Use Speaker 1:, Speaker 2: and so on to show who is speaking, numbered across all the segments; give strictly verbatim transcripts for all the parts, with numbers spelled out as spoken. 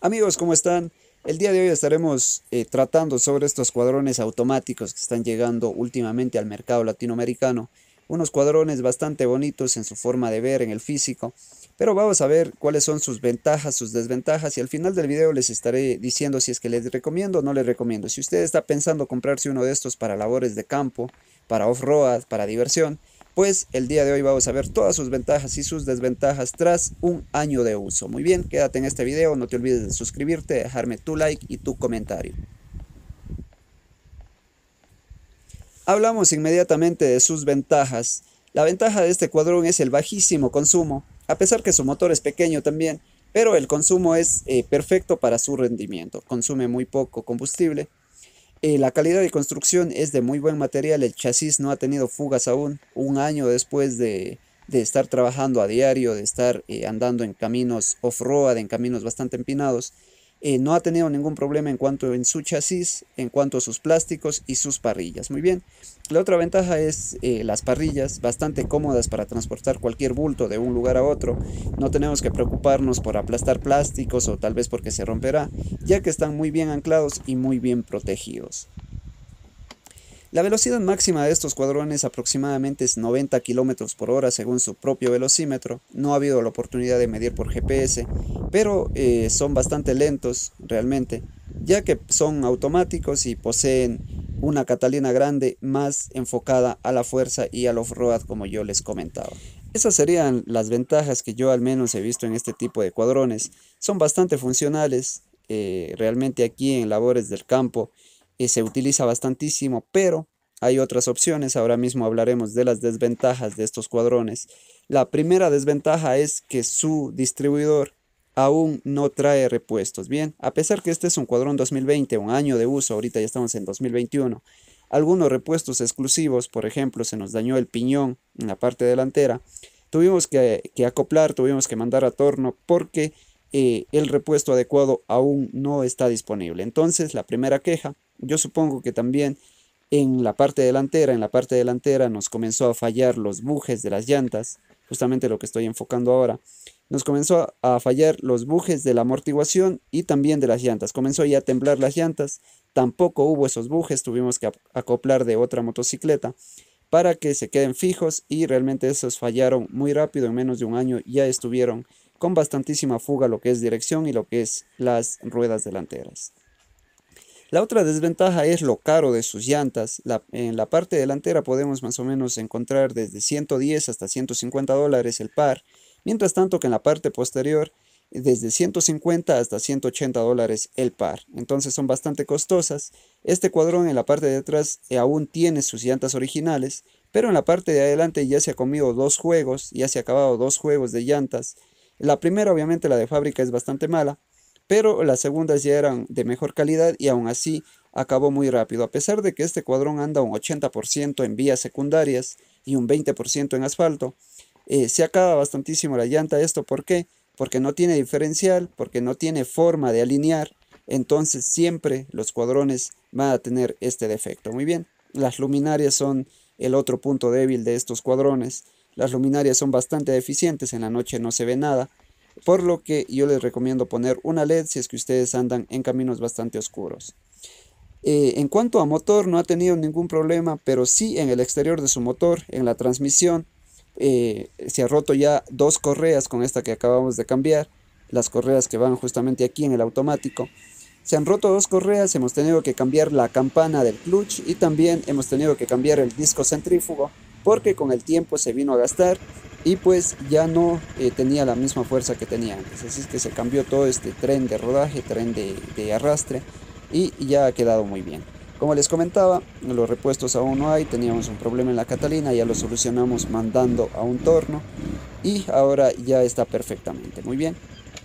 Speaker 1: Amigos, ¿cómo están? El día de hoy estaremos eh, tratando sobre estos cuadrones automáticos que están llegando últimamente al mercado latinoamericano. Unos cuadrones bastante bonitos en su forma de ver, en el físico, pero vamos a ver cuáles son sus ventajas, sus desventajas y al final del video les estaré diciendo si es que les recomiendo o no les recomiendo. Si usted está pensando comprarse uno de estos para labores de campo, para off-road, para diversión, pues el día de hoy vamos a ver todas sus ventajas y sus desventajas tras un año de uso. Muy bien, quédate en este video, no te olvides de suscribirte, dejarme tu like y tu comentario. Hablamos inmediatamente de sus ventajas. La ventaja de este cuadrón es el bajísimo consumo, a pesar que su motor es pequeño también, pero el consumo es eh, perfecto para su rendimiento, consume muy poco combustible. Eh, la calidad de construcción es de muy buen material, el chasis no ha tenido fugas aún, un año después de, de estar trabajando a diario, de estar eh, andando en caminos off-road, en caminos bastante empinados. Eh, no ha tenido ningún problema en cuanto en su chasis, en cuanto a sus plásticos y sus parrillas. Muy bien. La otra ventaja es eh, las parrillas, bastante cómodas para transportar cualquier bulto de un lugar a otro. No tenemos que preocuparnos por aplastar plásticos o tal vez porque se romperá, ya que están muy bien anclados y muy bien protegidos. La velocidad máxima de estos cuadrones aproximadamente es noventa kilómetros por hora según su propio velocímetro. No ha habido la oportunidad de medir por G P S, pero eh, son bastante lentos realmente, ya que son automáticos y poseen una Catalina grande más enfocada a la fuerza y al off-road como yo les comentaba. Esas serían las ventajas que yo al menos he visto en este tipo de cuadrones. Son bastante funcionales, eh, realmente aquí en labores del campo eh, se utiliza bastantísimo, pero hay otras opciones. Ahora mismo hablaremos de las desventajas de estos cuadrones. La primera desventaja es que su distribuidor aún no trae repuestos. Bien, a pesar que este es un cuadrón dos mil veinte, un año de uso, ahorita ya estamos en dos mil veintiuno, algunos repuestos exclusivos, por ejemplo, se nos dañó el piñón en la parte delantera, tuvimos que, que acoplar, tuvimos que mandar a torno porque eh, el repuesto adecuado aún no está disponible. Entonces, la primera queja, yo supongo que también en la parte delantera, en la parte delantera nos comenzó a fallar los bujes de las llantas, justamente lo que estoy enfocando ahora. Nos comenzó a fallar los bujes de la amortiguación y también de las llantas. Comenzó ya a temblar las llantas, tampoco hubo esos bujes, tuvimos que acoplar de otra motocicleta para que se queden fijos y realmente esos fallaron muy rápido, en menos de un año ya estuvieron con bastantísima fuga lo que es dirección y lo que es las ruedas delanteras. La otra desventaja es lo caro de sus llantas. La, en la parte delantera podemos más o menos encontrar desde ciento diez hasta ciento cincuenta dólares el par, mientras tanto que en la parte posterior desde ciento cincuenta hasta ciento ochenta dólares el par. Entonces son bastante costosas. Este cuadrón en la parte de atrás eh, aún tiene sus llantas originales, pero en la parte de adelante ya se ha comido dos juegos, ya se ha acabado dos juegos de llantas. La primera, obviamente la de fábrica, es bastante mala, pero las segundas ya eran de mejor calidad y aún así acabó muy rápido. A pesar de que este cuadrón anda un ochenta por ciento en vías secundarias y un veinte por ciento en asfalto, eh, se acaba bastantísimo la llanta. ¿Esto por qué? Porque no tiene diferencial, porque no tiene forma de alinear, entonces siempre los cuadrones van a tener este defecto. Muy bien, las luminarias son el otro punto débil de estos cuadrones. Las luminarias son bastante deficientes, en la noche no se ve nada, por lo que yo les recomiendo poner una L E D si es que ustedes andan en caminos bastante oscuros. Eh, en cuanto a motor, no ha tenido ningún problema, pero sí en el exterior de su motor, en la transmisión, eh, se ha roto ya dos correas con esta que acabamos de cambiar, las correas que van justamente aquí en el automático. Se han roto dos correas, hemos tenido que cambiar la campana del clutch y también hemos tenido que cambiar el disco centrífugo porque con el tiempo se vino a gastar y pues ya no eh, tenía la misma fuerza que tenía antes. Así es que se cambió todo este tren de rodaje, tren de, de arrastre y ya ha quedado muy bien. Como les comentaba, los repuestos aún no hay, teníamos un problema en la Catalina, ya lo solucionamos mandando a un torno y ahora ya está perfectamente, muy bien.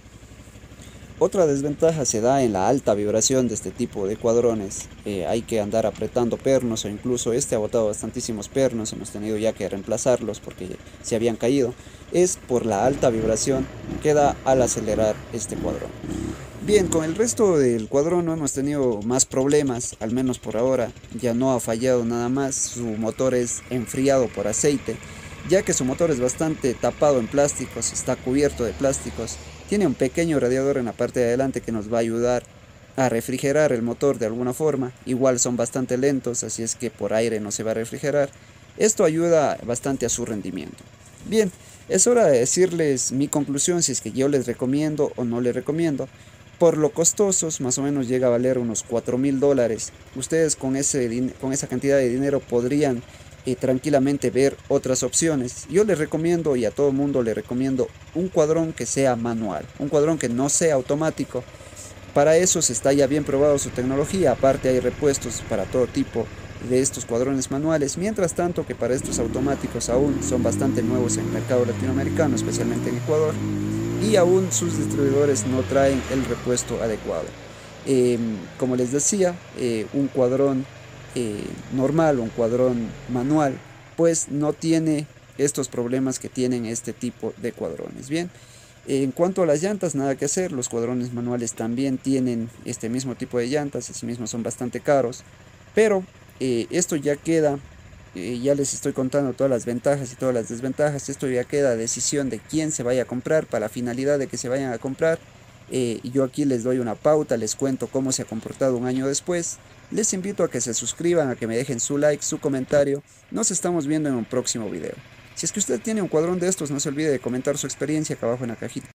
Speaker 1: Otra desventaja se da en la alta vibración de este tipo de cuadrones. Eh, hay que andar apretando pernos o incluso este ha botado bastantísimos pernos, hemos tenido ya que reemplazarlos porque se habían caído. Es por la alta vibración que da al acelerar este cuadrón. Bien, con el resto del cuadrón no hemos tenido más problemas, al menos por ahora. Ya no ha fallado nada más, su motor es enfriado por aceite, ya que su motor es bastante tapado en plásticos, está cubierto de plásticos. Tiene un pequeño radiador en la parte de adelante que nos va a ayudar a refrigerar el motor de alguna forma. Igual son bastante lentos, así es que por aire no se va a refrigerar. Esto ayuda bastante a su rendimiento. Bien, es hora de decirles mi conclusión, si es que yo les recomiendo o no les recomiendo. Por lo costosos, más o menos llega a valer unos cuatro mil dólares. Ustedes con, ese, con esa cantidad de dinero podrían eh, tranquilamente ver otras opciones. Yo les recomiendo, y a todo mundo les recomiendo, un cuadrón que sea manual, un cuadrón que no sea automático. Para eso se está ya bien probado su tecnología, aparte hay repuestos para todo tipo de estos cuadrones manuales, mientras tanto que para estos automáticos aún son bastante nuevos en el mercado latinoamericano, especialmente en Ecuador, y aún sus distribuidores no traen el repuesto adecuado. Eh, como les decía, eh, un cuadrón eh, normal, un cuadrón manual, pues no tiene estos problemas que tienen este tipo de cuadrones. Bien. En cuanto a las llantas, nada que hacer, los cuadrones manuales también tienen este mismo tipo de llantas, asimismo son bastante caros, pero eh, esto ya queda, eh, ya les estoy contando todas las ventajas y todas las desventajas, esto ya queda a decisión de quién se vaya a comprar, para la finalidad de que se vayan a comprar. Eh, y yo aquí les doy una pauta, les cuento cómo se ha comportado un año después. Les invito a que se suscriban, a que me dejen su like, su comentario. Nos estamos viendo en un próximo video. Si es que usted tiene un cuadrón de estos, no se olvide de comentar su experiencia acá abajo en la cajita.